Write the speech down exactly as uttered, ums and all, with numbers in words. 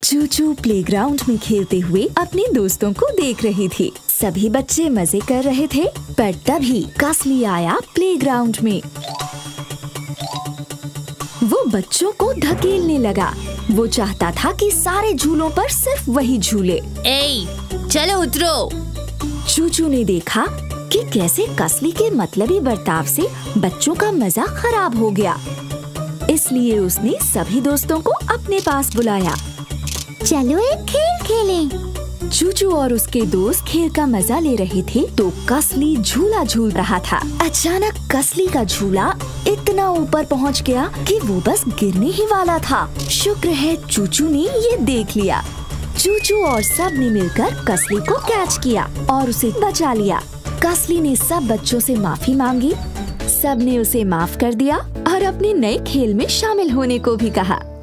चूचू playground में खेलते हुए अपने दोस्तों को देख रही थी। सभी बच्चे मजे कर रहे थे, पर तभी कसली आया प्लेग्राउंड में। वो बच्चों को धकेलने लगा। वो चाहता था कि सारे झूलों पर सिर्फ वही झूले। ए, चलो उतरो। चूचू ने देखा कि कैसे कसली के मतलबी बर्ताव से बच्चों का मजा खराब हो गया। इसलिए उसने सभी दोस्तों को अपने पास बुलाया। चलो एक खेल खेलें। चूचू और उसके दोस्त खेल का मजा ले रहे थे तो कसली झूला झूल रहा था। अचानक कसली का झूला इतना ऊपर पहुंच गया कि वो बस गिरने ही वाला था। शुक्र है चूचू ने ये देख लिया। चूचू और सब ने मिलकर कसली को कैच किया और उसे बचा लिया। कसली ने सब बच्चों से माफी मांगी। सब ने उसे माफ कर दिया और अपने नए खेल में शामिल होने को भी कहा।